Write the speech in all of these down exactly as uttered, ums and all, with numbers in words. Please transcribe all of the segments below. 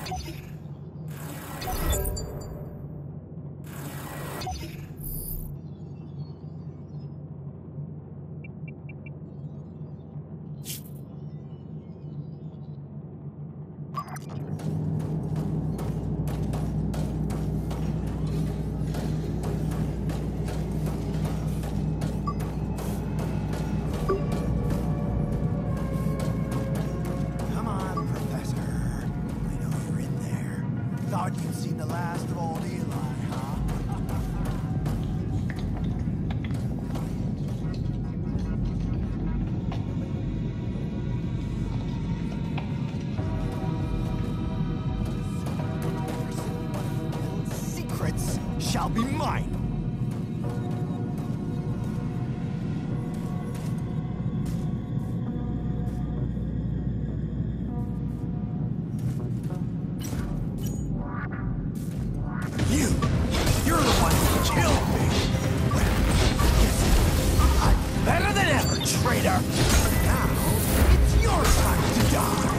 You've seen the last of old Eli, huh? Secrets shall be mine. Traitor! Now, it's your time to die!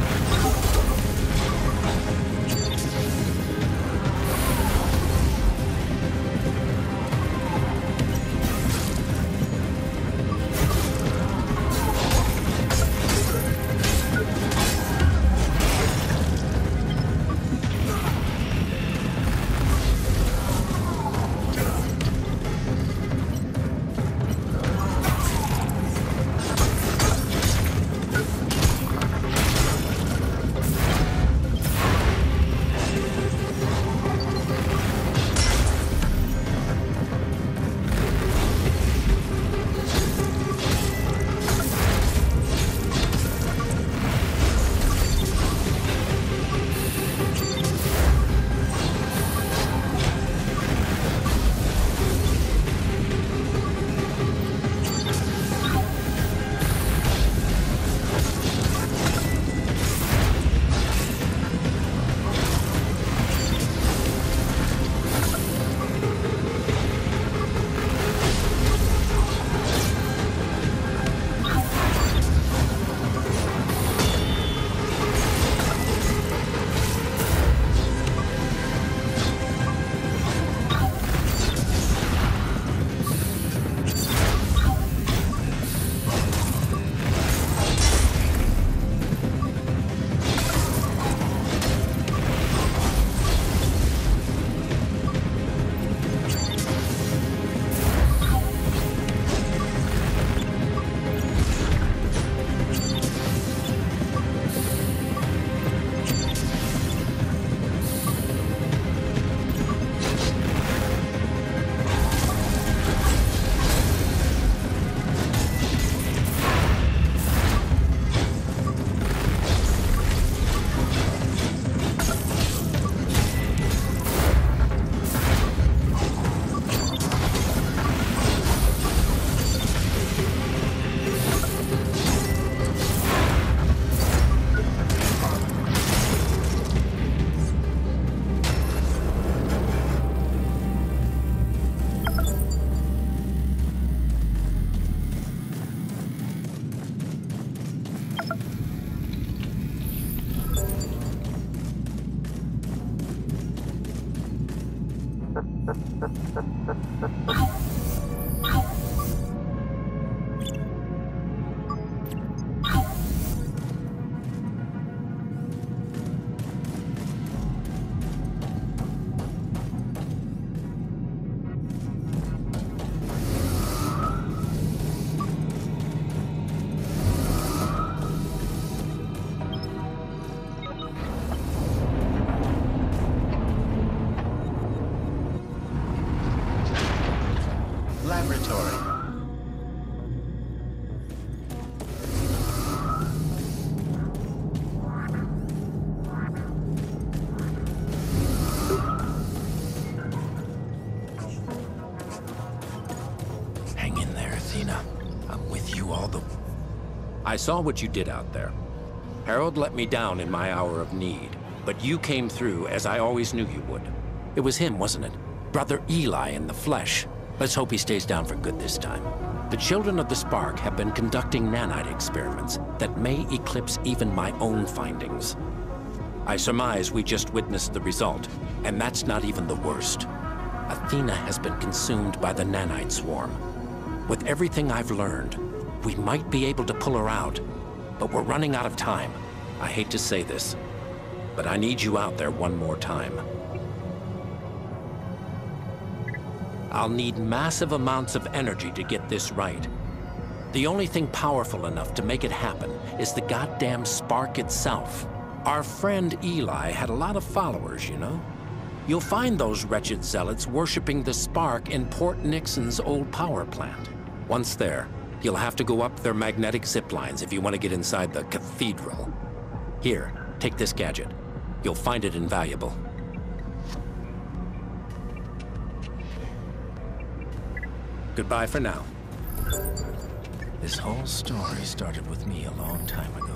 I saw what you did out there. Harold let me down in my hour of need, but you came through as I always knew you would. It was him, wasn't it? Brother Eli in the flesh. Let's hope he stays down for good this time. The Children of the Spark have been conducting nanite experiments that may eclipse even my own findings. I surmise we just witnessed the result, and that's not even the worst. Athena has been consumed by the nanite swarm. With everything I've learned, we might be able to pull her out, but we're running out of time. I hate to say this, but I need you out there one more time. I'll need massive amounts of energy to get this right. The only thing powerful enough to make it happen is the goddamn spark itself. Our friend Eli had a lot of followers, you know? You'll find those wretched zealots worshipping the spark in Port Nixon's old power plant. Once there, you'll have to go up their magnetic zip lines if you want to get inside the cathedral. Here, take this gadget. You'll find it invaluable. Goodbye for now. This whole story started with me a long time ago.